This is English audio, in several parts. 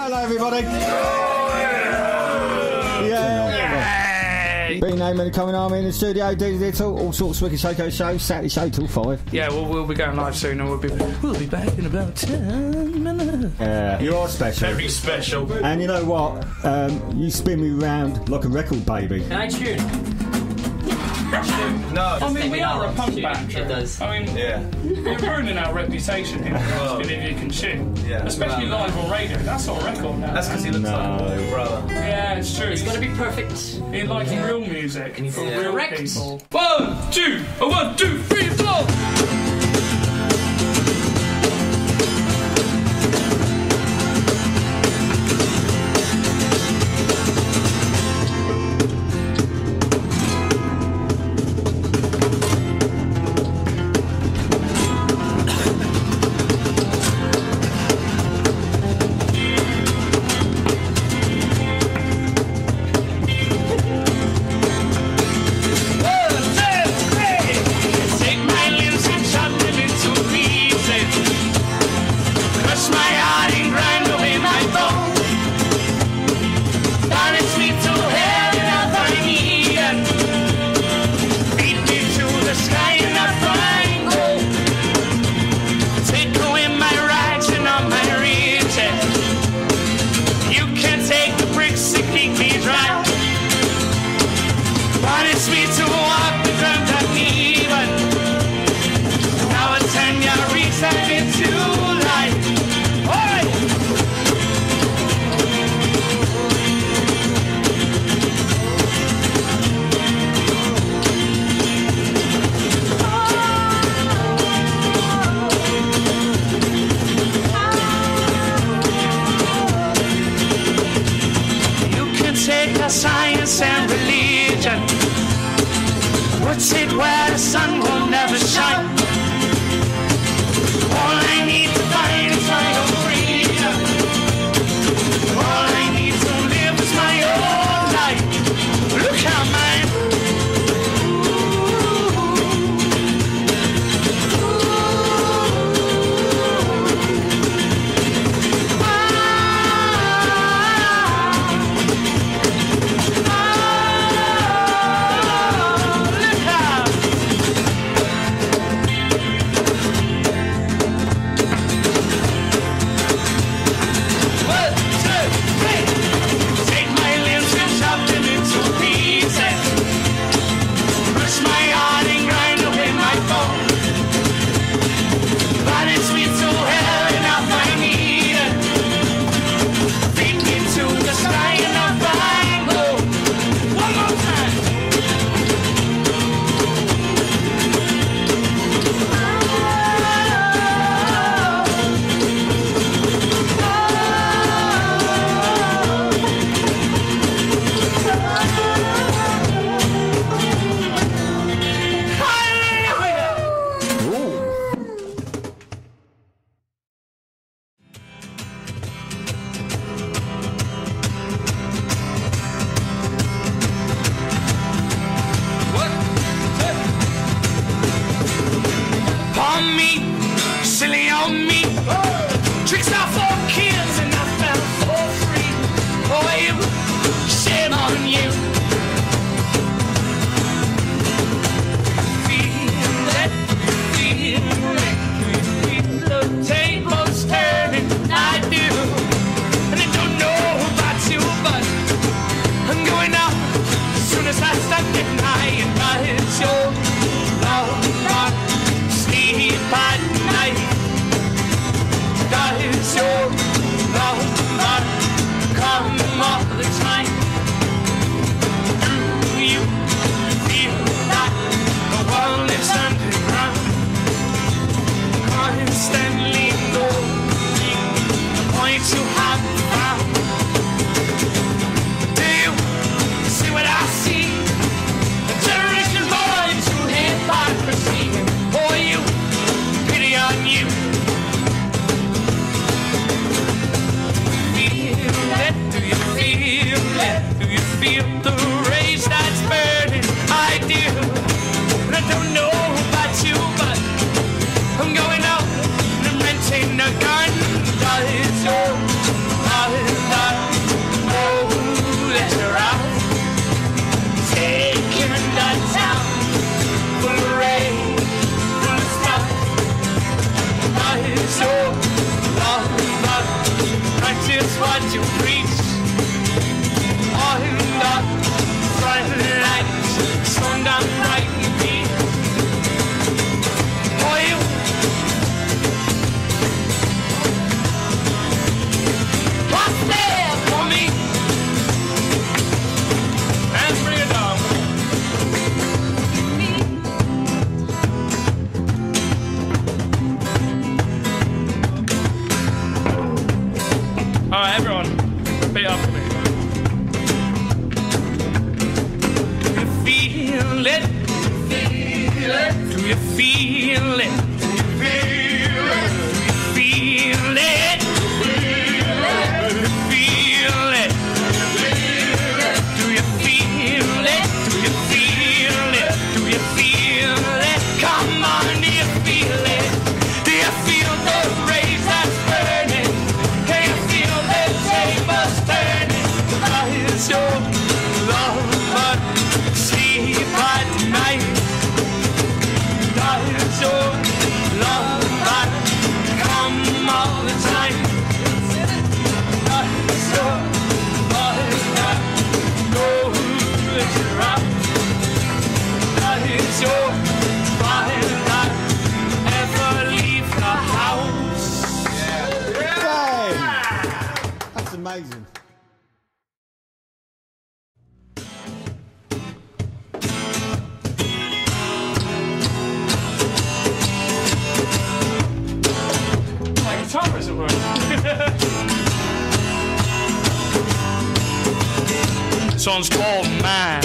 Hello, everybody. Deano The Common Army in the studio, digital, all sorts of Wicked Psycho shows, Saturday show till 5. Yeah, we'll be going live soon and we'll be back in about 10 minutes. Yeah, you are special. Very special. And you know what? You spin me round like a record, baby. Can I tune? No. I mean, we are a punk band. It does. I mean, Yeah. you're ruining our reputation here if you can tune. Yeah. Especially live on radio. That's our record now. That's because he looks like your brother. Yeah, it's true. It's got to be perfect. He likes real music for real Correct. people. 1, 2, 1, 2, 3, 4. Science and religion, what's it where the sun will never shine? All I need to find is my own freedom. All I need to live is my own life. Look how mine. I'm going out and renting a gun. That is your what you preach. All in the front lights, sundown bright and beat. Oh, you what's there for me? And bring it down. Alright, everyone, repeat after me. Do you feel it? Do you feel it? Do you feel it? Feel it? Do you feel it? Do you feel it? Do you feel it? Do you feel it? Come on, do you feel it? Do you feel the rays that's burning? Can you feel the tables turning? That is your love, but sleep at night. That is your love, but come all the time. That is your love, that knows you're out. That is your love, that ever leave the house. Bang! That's amazing. My guitar isn't working. This one's called Mine.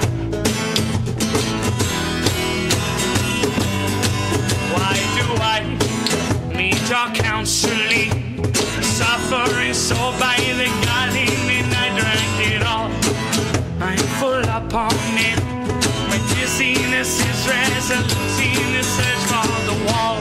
Why do I need your counseling? Suffering so by the God in me, I drank it all. I'm full upon it. My dizziness is resolution, the search for the wall.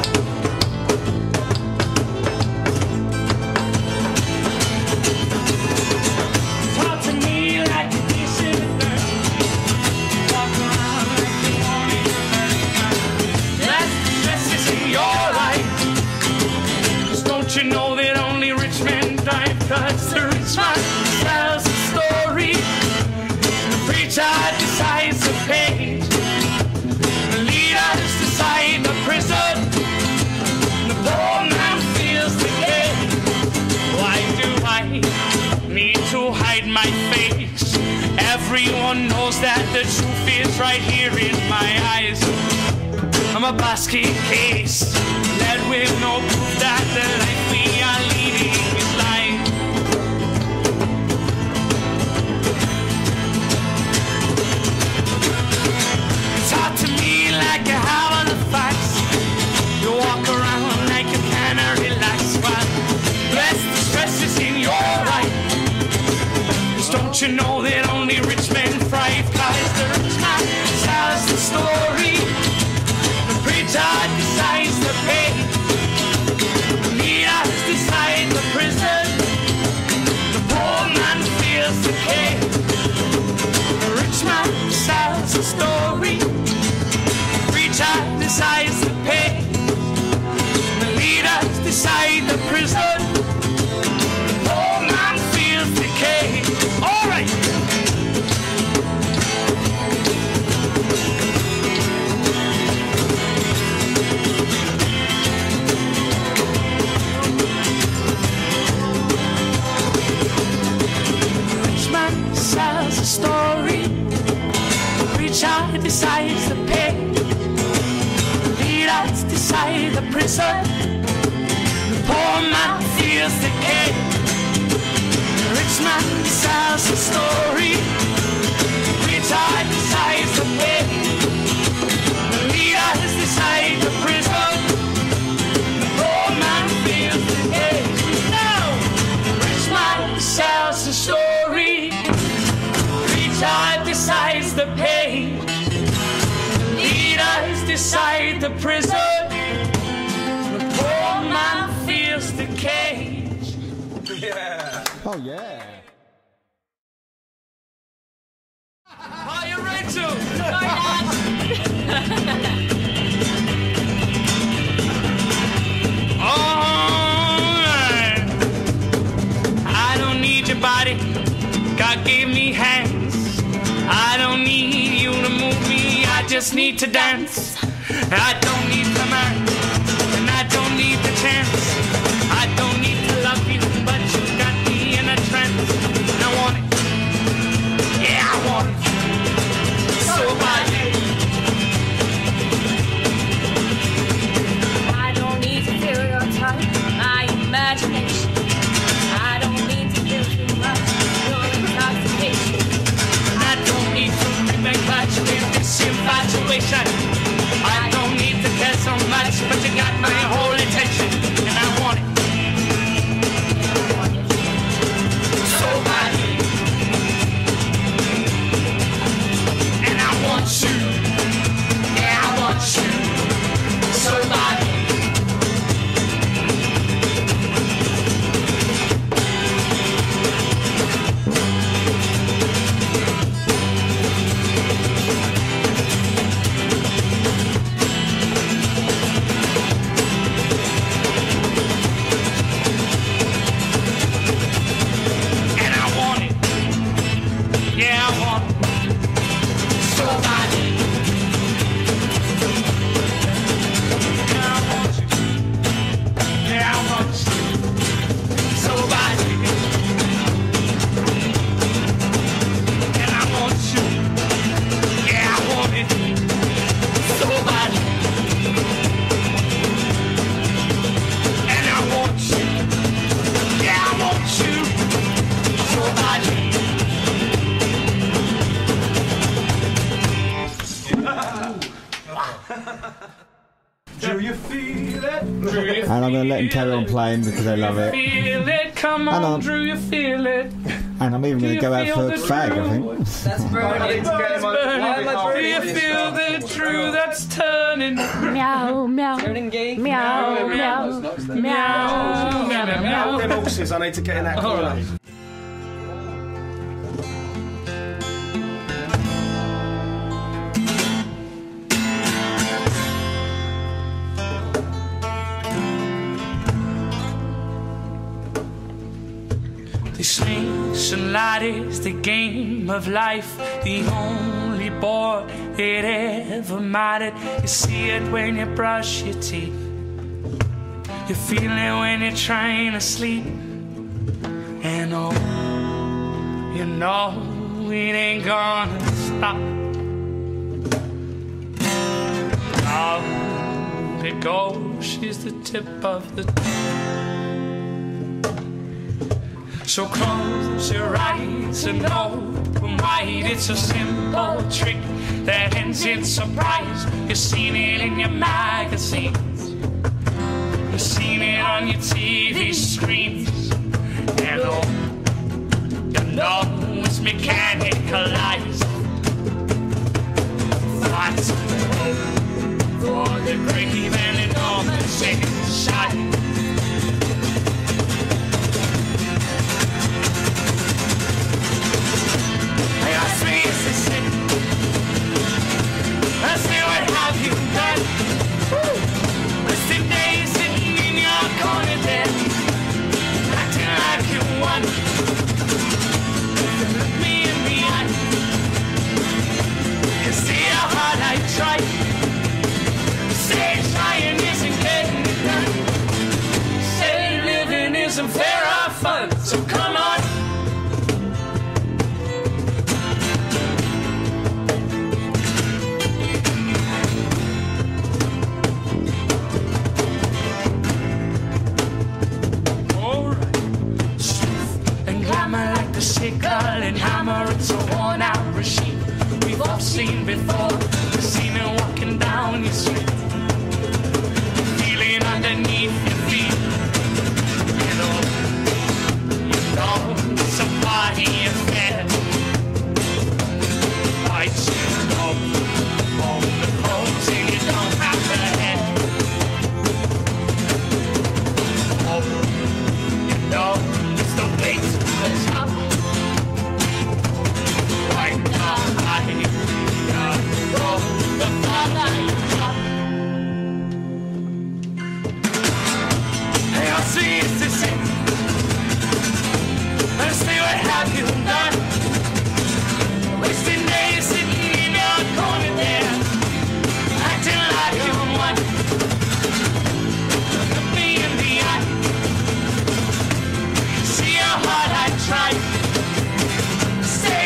Talk to me like a decent girl. Walk around like you want it. That's the stresses in your life. 'Cause don't you know that only rich men die? 'Cause the rich man tells a story. The preacher decides the page. The leaders decide the prison. The poor man feels the cage. Why do I need to hide my face? Everyone knows that the truth is right here in my eyes. I'm a basket case, led with no proof that the life we are leading is lying. Talk to me like you have all the facts. You walk around like you can't relax. Well, bless the stresses in your life. 'Cause don't you know that only rich men thrive? 'Cause the rich man tells the story. The preacher decides the pay. The leaders decide the prison. The poor man feels the cage. The rich man sells the story. The preacher decides the pay. The leaders decide the prison. The poor man feels the cage. All right. Rich man sells a story. The preacher decides the pay. The leaders decide the prison. The poor man feels the cage. The rich man sells a story. The preacher decides the pay. The leaders decide the prison. The poor man feels the cage. Now, the rich man sells the story. Preacher decides the pay. The leaders decide the prison. The poor man feels the cage. Yeah. Oh, yeah. Are you ready to? Alright. I don't need your body, God gave me hands. I don't need you to move me, I just need to dance. I don't need command, and I don't need the chance. I don't need to love you, but you got me in a trance. And I want it, yeah, I want it so badly. I don't need to feel your touch, my imagination. I don't need to feel too much, your intoxication. I don't need to make much with this infatuation. I don't need to care so much, but you got my whole attention, and I want it so badly. And I want you, yeah, I want you so badly. And I'm going to let him carry on playing because I love it. Feel it, come on, Drew, you feel it. And I'm even going to go out for a fag, I think. That's burning. Do you feel the Drew that's turning? Meow, meow. Turning gay? Meow, meow. Meow, meow, meow. Them horses, I need to get in that corner. The snakes and ladders, the game of life, the only board that ever mattered. You see it when you brush your teeth, you feel it when you're trying to sleep. And oh, you know it ain't gonna stop. Out it goes, she's the tip of the tongue. So close your eyes and open wide. It's a simple trick that ends in surprise. You've seen it in your magazines, you've seen it on your TV screens. And oh, you know it's mechanicalized. Thoughts for the grave and enormous inside. Ask me, is this it? Ask me, what have you done? Wasted days sitting in your corner dead, acting like you won. Look me in the eye, you see how hard I tried. Say trying isn't getting it done. Say living isn't fair or fun. So come on. Sickle and hammer, it's a worn out machine we've all seen before. We've seen it walking down your street, feeling underneath your feet. You know it's a party affair. Lights up, all the clothes, and you don't have the head. Oh, you know it's the weight of the top.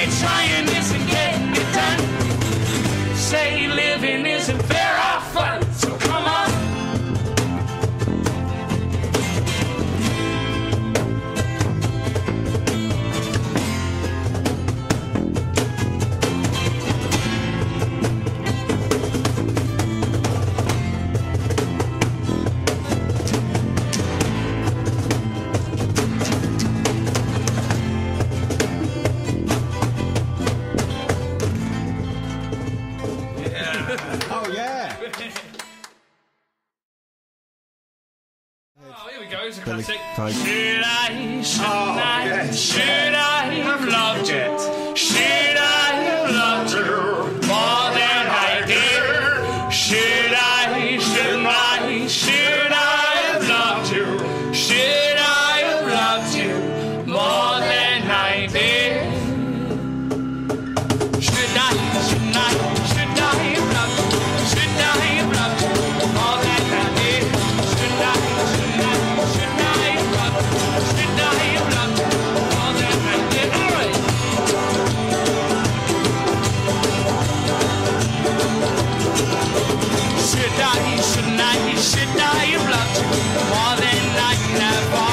Say trying isn't getting it done. Say living isn't very fun. So come on. Oh yeah. Oh, here we go. It's a classic. Craig. Should I, should I have loved you? Should I have loved you more than I did? Should I, should I, should I have loved you? Should I have loved you more than I did? Should I, should I, should I have loved you? Should I have loved you more than I did? Should I, should I, should I have loved you? Should I have loved you more than I did? All right. Should I, should I, should I have loved you more than I never?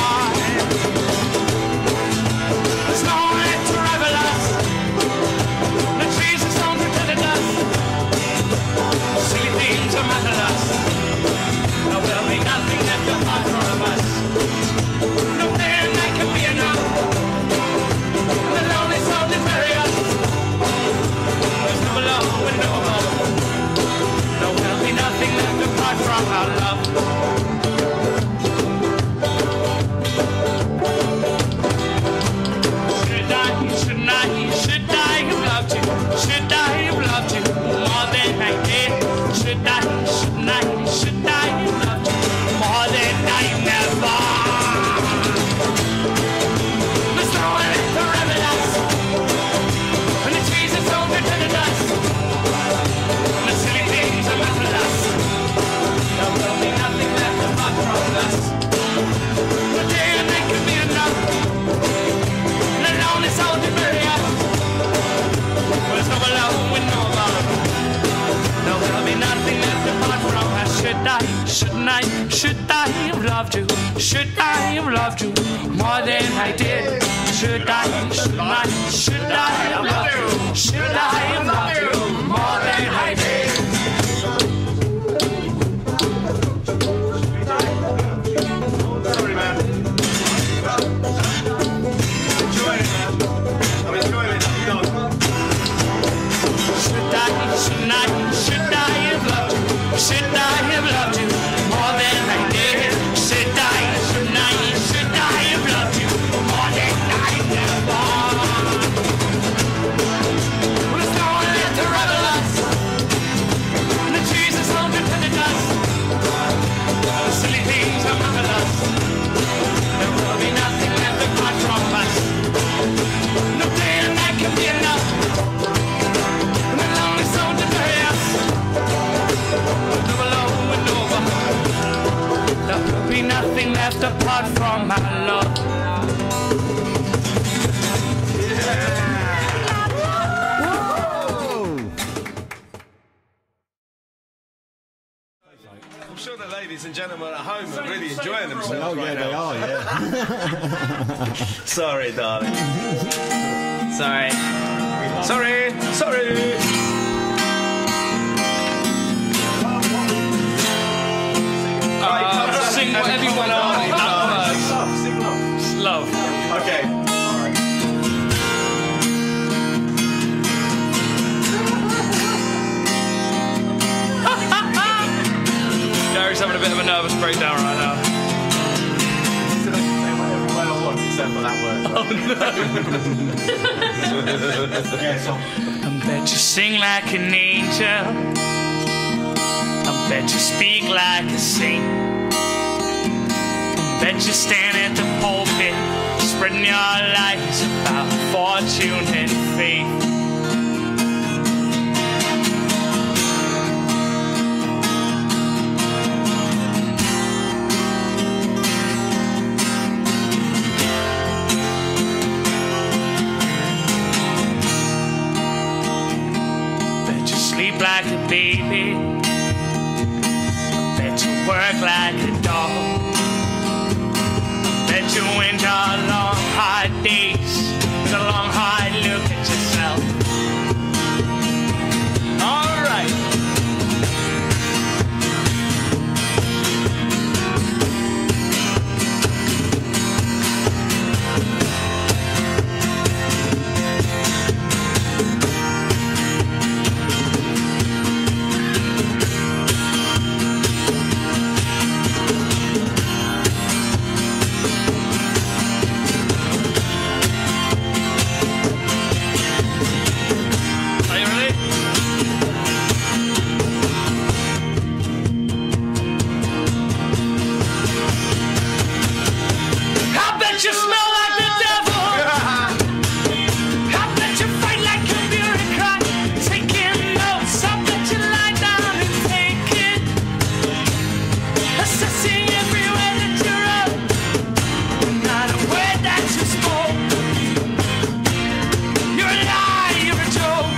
There's no way to rival us. The trees are so good to the dust. Silly things are matter us. There will be nothing left apart from us. No day and night can be enough. The lonely soul is bury us. There's no love and no more. There will be nothing left apart from our love. Should I, should I, should I have loved you? Should I have loved you more than I did? Should I, should I, should I have loved you more than I never? There's no one left to revel us. When the trees are sown to the dust. The silly things are left with us. There will be nothing left apart from us. The day and night can be enough. The lonely soul to bury us. There's no love with no love. There will be nothing left apart from us. Should I, shouldn't I, should I have loved you? Should I have loved you more than I did? Should I, shouldn't I, should I have loved you? Should I have loved you more than I did? Sorry, man. Enjoy it, man. I'm enjoying it. Should I, shouldn't I, should I have loved you? Should I have loved you more than I did? Should I, shouldn't I, should I have loved you more than I never? There's no one left to rival us. And the trees are sown to the dust. The silly things are not with us. There will be nothing left apart from us. No day and night can be enough. And the lonely soul to bury us. No alone and over. There will be nothing left apart from our love. I'm sure the ladies and gentlemen at home are really enjoying themselves. Oh yeah, they are. Yeah. Sorry, darling. Sorry. Sorry. Sorry. Sing whatever you want. Sing along. It's love. Okay. Gary's having a bit of a nervous breakdown right now. Except for that word. I bet you sing like an angel. I bet you speak like a saint. I bet you stand at the pulpit, spreading your lies about fortune and faith. like a baby. I bet you work like a dog. I bet you went on long, hard days. With a long, hard look at yourself. All right. You smell like the devil. I bet you fight like a bureaucrat, taking notes. I bet you lie down and take it, assessing everywhere that you're at. Not a word that you spoke. You're a lie, you're a joke,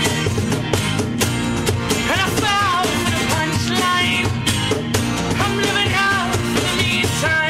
and I fell for the punchline. I'm living out for the meantime.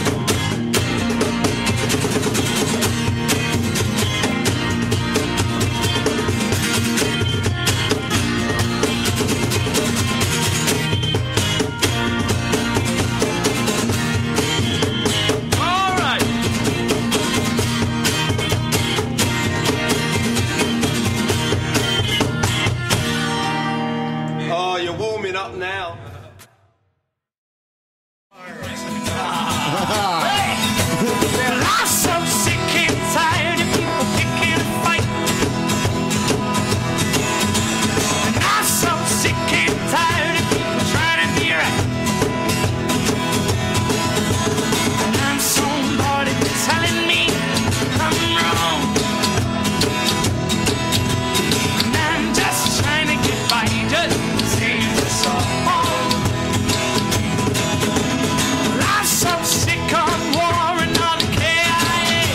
Oh, you're warming up now. I'm so sick and tired of people picking a fight. And I'm so sick and tired of people trying to be right. And I'm so bored of telling me I'm wrong. And I'm just trying to get by, just sing the song. I'm so sick of war and all the KIA.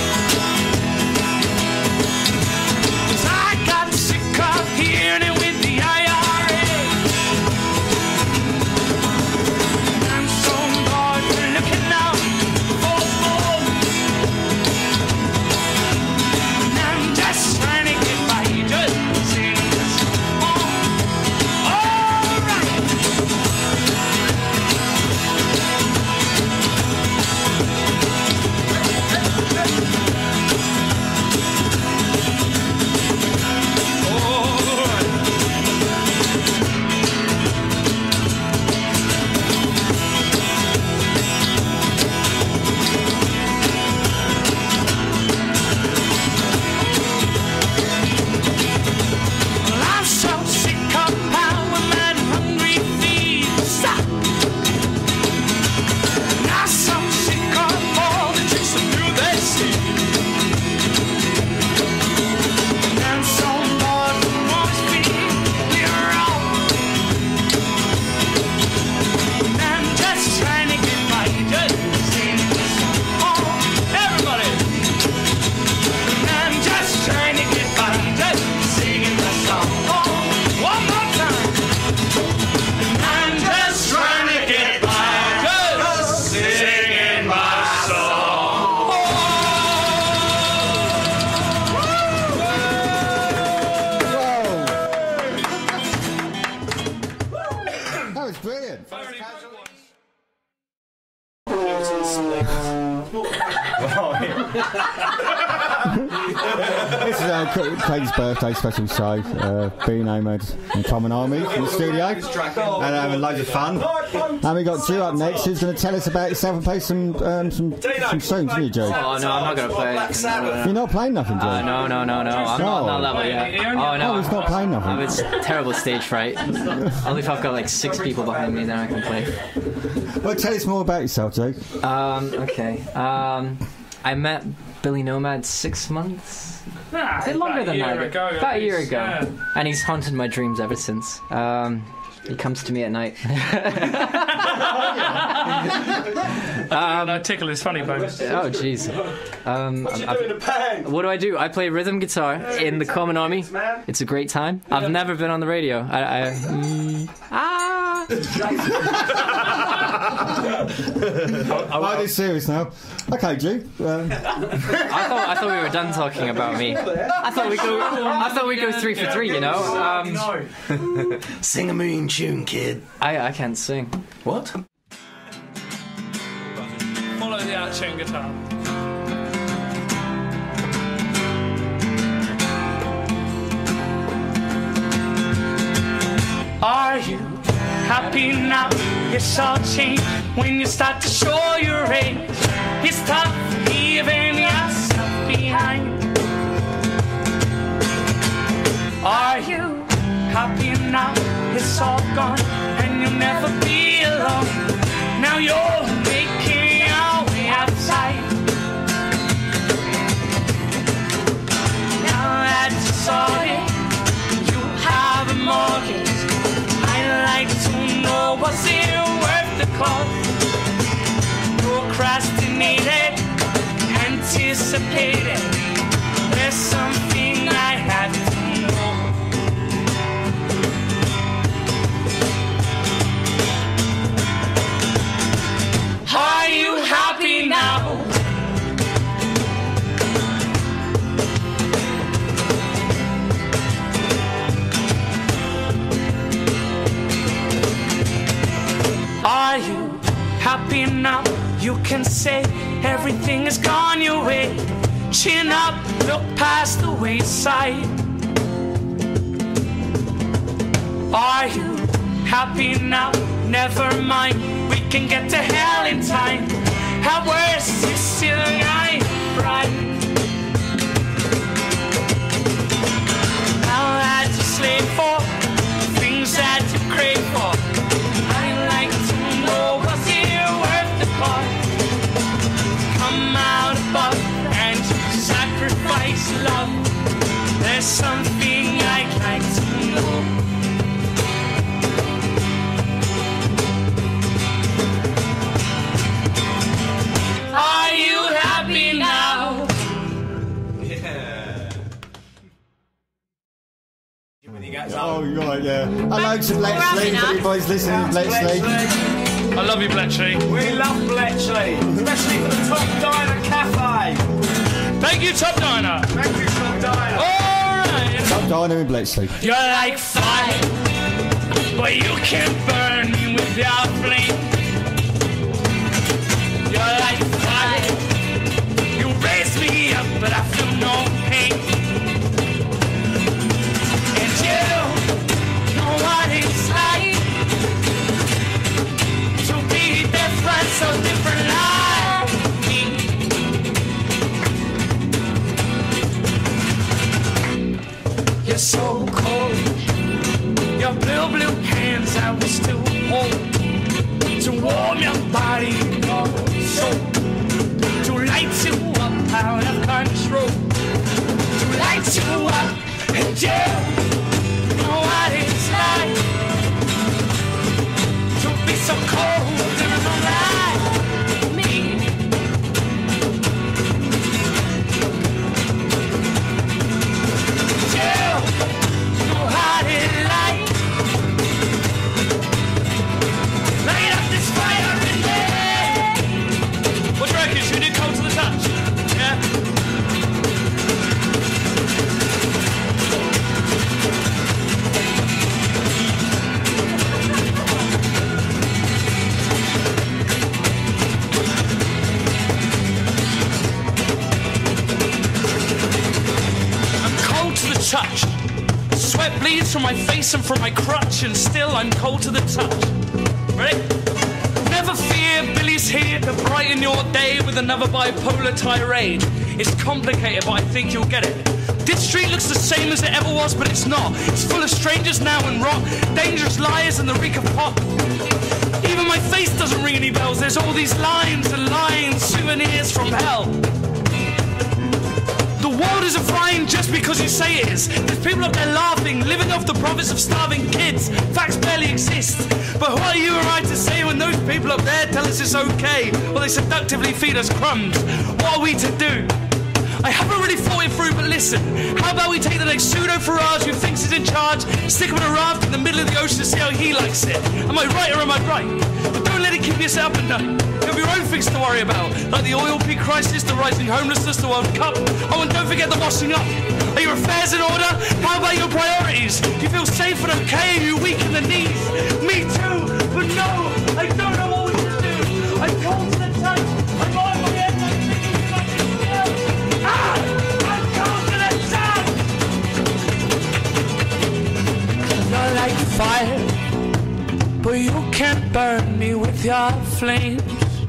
'Cause I got sick of hearing it with the IRA. I'm so bored of looking out for more. And I'm just trying to get by, just sing the song. All right. Well, I'm so sick of power, man, hungry thieves. And I'm so sick of all the tricks that through the sea. And I'm so bored of always being wrong. And I'm just trying to get by, just sing the song. Everybody. And I'm just trying to get by, just singing the song. One more time. And I'm just trying to get by, just singing my song. That was brilliant. This is Craig's birthday special show. Being Nomad and Common Army in the studio, and having loads of fun. And we got Drew up next, who's going to tell us about himself and play some songs, isn't you, Drew? Oh no, I'm not gonna play anything. You're not playing nothing, Drew? No. I'm not on that level yet. Oh no, he's not playing nothing. I'm terrible stage fright. Only if I've got like 6 people behind me, then I can play. Well, tell us more about yourself, Drew. Okay. I met Billy Nomad 6 months. A bit longer than that. About a year ago. Yeah. And he's haunted my dreams ever since. He comes to me at night. I tickle his funny bone. Oh, jeez. What do? I play rhythm guitar in the Common Army. It's a great time. I've never been on the radio. Are you serious now? Okay, G. I thought we were done talking about me. I thought we go 3 for 3. You know. Sing a mean tune, kid. I can't sing. What? Follow the out-tune guitar. Are you happy now? It's all changed when you start to show your age. It's tough leaving yourself behind. Are you happy now? It's all gone and you'll never be alone. Now you're making your way outside. Now that you saw it, you have a mortgage. I'd like to know, was it worth the cost? Procrastinated, anticipated. There's something I had to know. Are you happy now? Are you happy now? You can say everything has gone your way. Chin up, look past the wayside. Are you happy now? Never mind, we can get to hell in time. At worst, you're still alive, right? Now that you slave for things that you crave for, I'd like to know, was it worth the cost? Come out above and sacrifice love. There's something I'd like to know. Are you happy now? Yeah. Oh, you're right, yeah. Hello to Bletchley. If anybody's listening to Bletchley. I love you, Bletchley. We love Bletchley, especially for the Top Diner Cafe. Thank you, Top Diner. Thank you, Top Diner. Alright. Top Diner in Bletchley. You're like fire, but you can't burn me without flame. You're like fire, you raise me up, but I feel no pain. And you know what it's like to be different, so different like me. You're so cold, your blue hands I will still hold to warm your body, your soul, to light you up out of control, to light you up, and you know what it's like to be so cold and like me. You know what it's like. Light up this fire in there. What do you reckon? Should we do cold to the touch? Yeah? I'm cold to the touch. Sweat bleeds from my face and from my crutch, and still I'm cold to the touch. Ready? Never fear, Billy's here to brighten your day with another bipolar tirade. It's complicated, but I think you'll get it. This street looks the same as it ever was, but it's not. It's full of strangers now and rot, dangerous liars and the reek of pop. Even my face doesn't ring any bells. There's all these lines and lines, souvenirs from hell. The world isn't fine just because you say it is. There's people up there laughing, living off the profits of starving kids. Facts barely exist. But what are you and I to say when those people up there tell us it's okay, or they seductively feed us crumbs? What are we to do? I haven't really thought it through, but listen. How about we take the next pseudo-Farage who thinks he's in charge, stick him in a raft in the middle of the ocean and see how he likes it? Am I right or am I right? But don't let it keep you set up at night. You have your own things to worry about, like the oil peak crisis, the rising homelessness, the World Cup. Oh, and don't forget the washing up. Are your affairs in order? How about your priorities? Do you feel safe and okay? Are you weak in the knees? Me too, but no, I don't know what we should do. I'm cold to the touch. I'm on my head. I'm thinking like this still. I'm cold to the touch. You're like fire, but you can't burn me with your flames.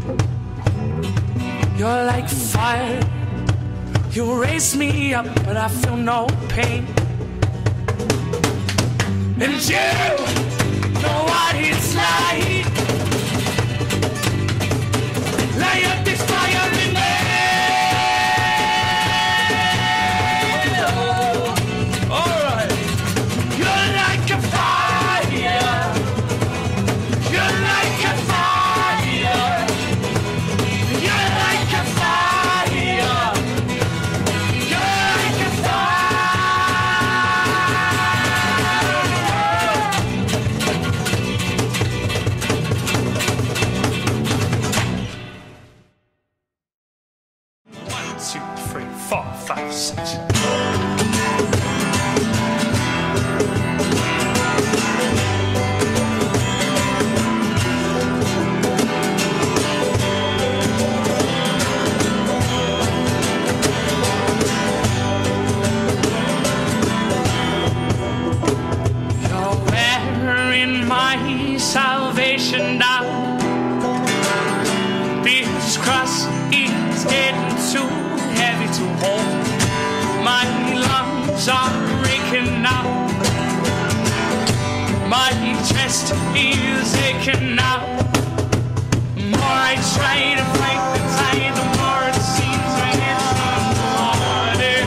You're like fire. You raise me up, but I feel no pain. And you know what it's like. Light up this fire in me. Oh, all right. You're like a fire. You're like a fire. You're like a fire. Salvation now. This cross is getting too heavy to hold. My lungs are breaking now. My chest is aching now. The more I try to fight the tide, the more it seems my head's underwater.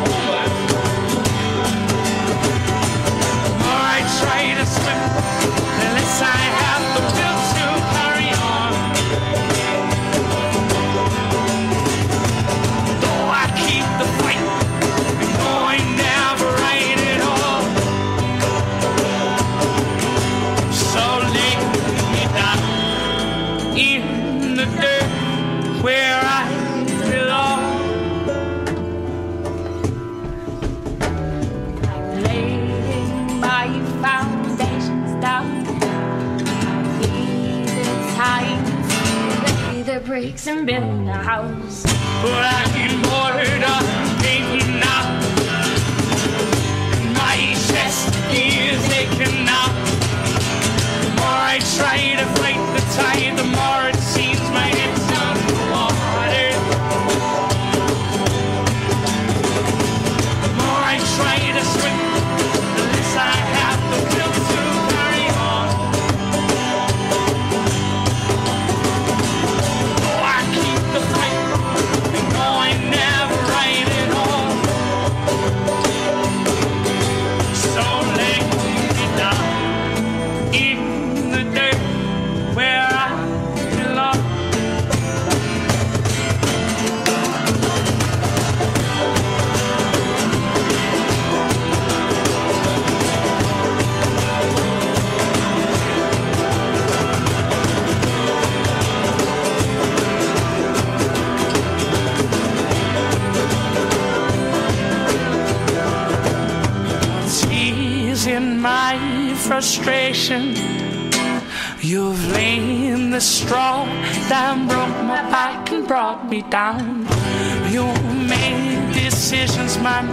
The more I try to swim, the less I have the will to carry on. Though I keep the fight, and though I never write it all, so lay me down in the dirt where I belong. I'm laying my foundations down. The bricks and build a house. But I need more than thinking now. My chest is aching now. The more I try to fight the tide, the more it seems my head's underwater. The more I try to swim, the less I have the will to carry on. In my frustration, you've lain the straw that broke my back and brought me down. You made decisions, man.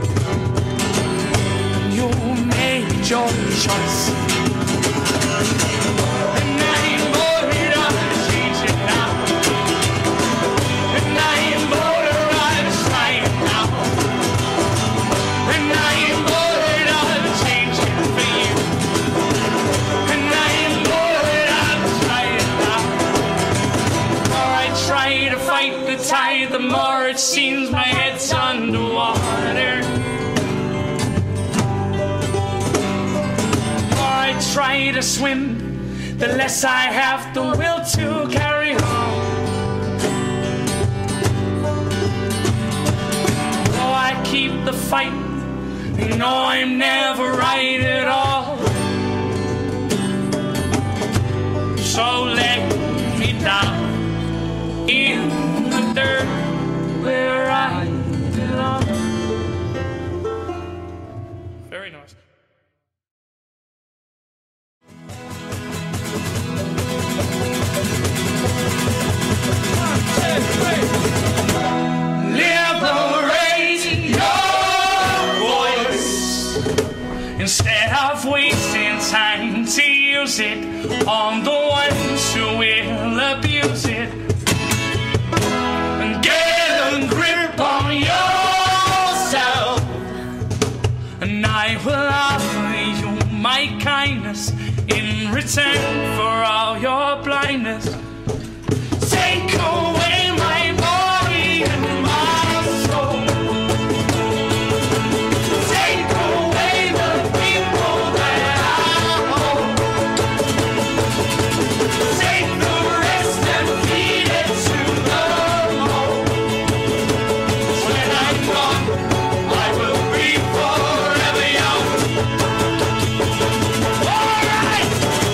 You made your choice. And I ain't worried on changing now. And I ain't worried on trying now. And I ain't worried on changing for you. And I ain't worried on trying now. The more I try to fight the tide, the more it seems my head's underwater. this wind, the less I have the will to carry on. Oh, I keep the fight, no, I'm never right at all. So lay me down in the dirt where I belong. Very nice. Liberate your voice instead of wasting time to use it on the ones who will abuse it. And get a grip on yourself, and I will offer you my kindness in return for all your blindness. Take away my body and my soul. Take away the people that I hold. Take the rest and feed it to the mold. When I'm gone, I will be forever young. All right.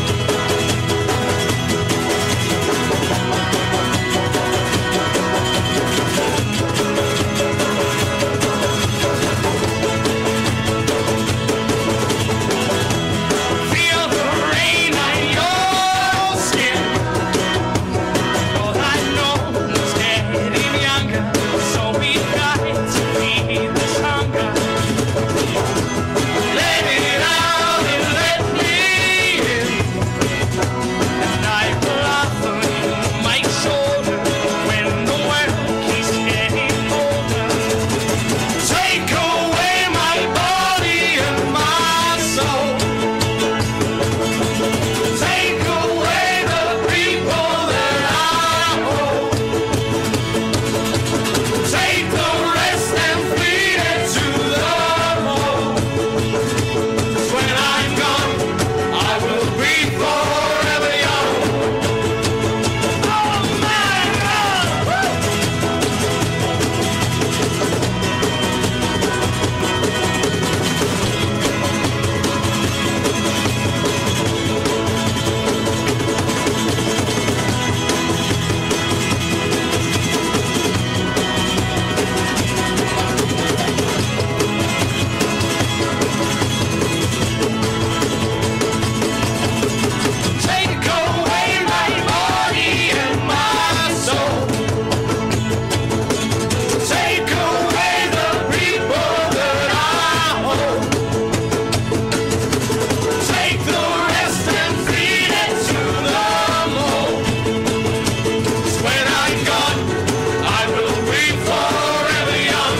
Feel the rain on your skin. All I know is getting younger, so we've got to feed this hunger. Let it out and let me in, and I will offer you my shoulder when the world keeps getting older. Take away my body and my soul. Take away the people that I hold. Take the rest and feed it to the mold. 'Cause when I'm gone, I will be forever young. Oh my God! Take away my body and my soul. Take away the people that I hold. Take the rest and feed it to the mold. 'Cause when I'm gone, I will be forever young.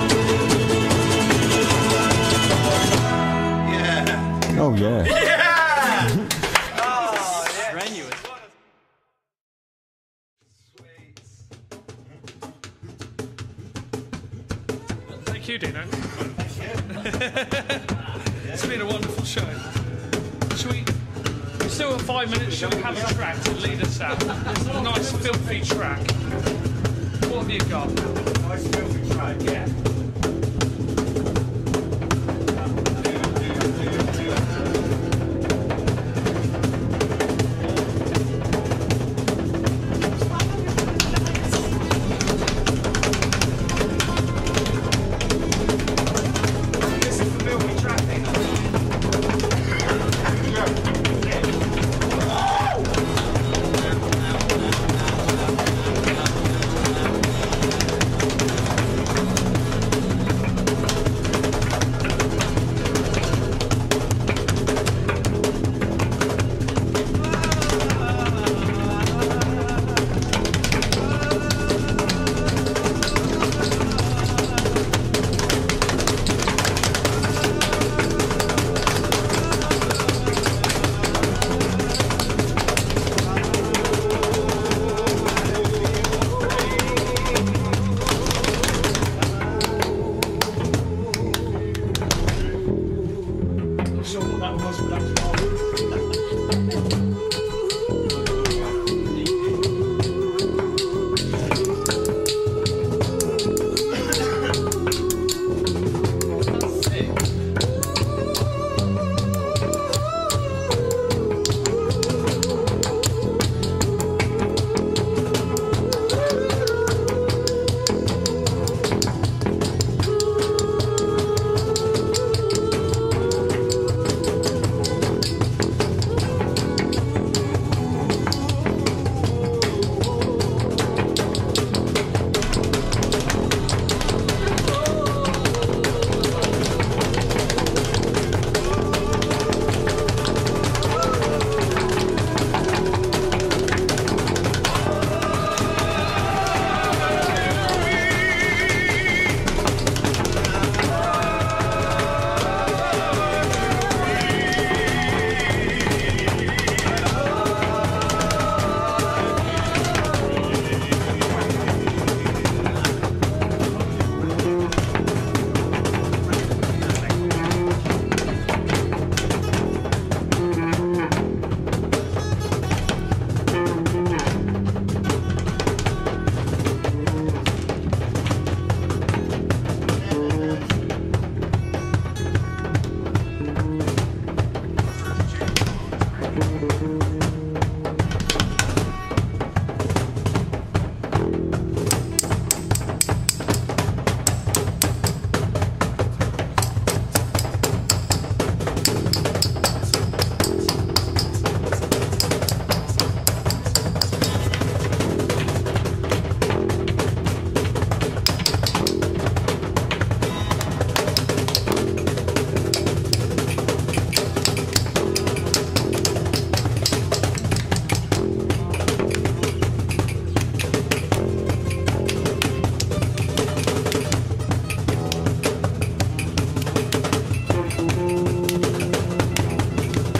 Oh yeah. Thank you, Deano. It's been a wonderful show. Shall we still got 5 minutes? Shall we have a track to lead us out? It's a nice filthy track. What have you got? Nice filthy track, yeah.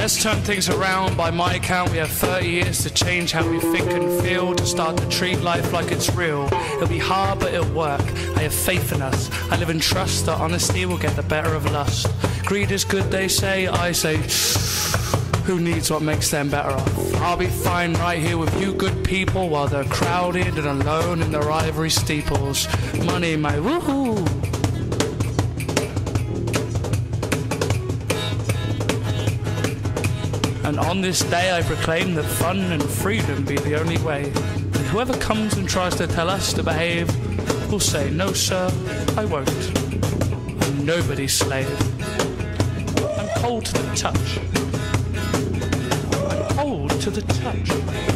Let's turn things around. By my account, we have 30 years to change how we think and feel, to start to treat life like it's real. It'll be hard, but it'll work. I have faith in us. I live in trust that honesty will get the better of lust. Greed is good, they say. I say, who needs what makes them better off? I'll be fine right here with you good people while they're crowded and alone in their ivory steeples. Money, my woohoo. And on this day I proclaim that fun and freedom be the only way. And whoever comes and tries to tell us to behave will say, no sir, I won't. I'm nobody's slave. I'm cold to the touch. I'm cold to the touch.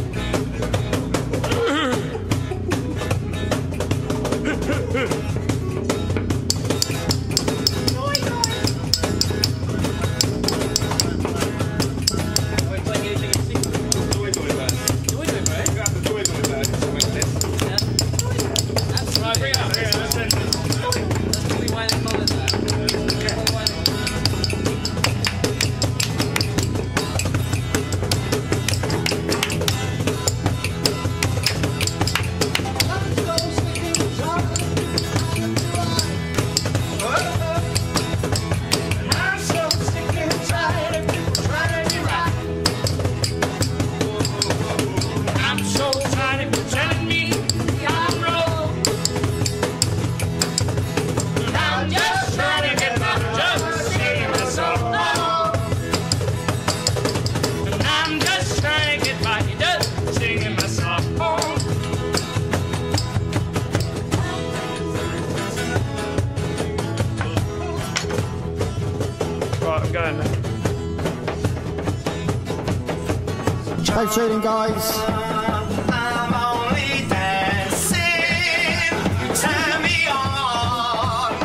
Thanks for tuning, guys. I'm only dancing. Turn me on.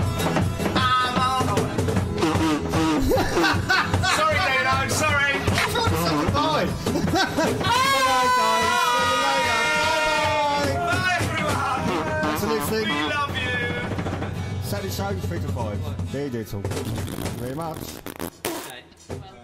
Sorry, Deano. Sorry. Bye. Bye, guys. Bye, everyone. Thanks for listening. We love you. Saturday show 3 to 5. Very digital. Thank you very much. Okay.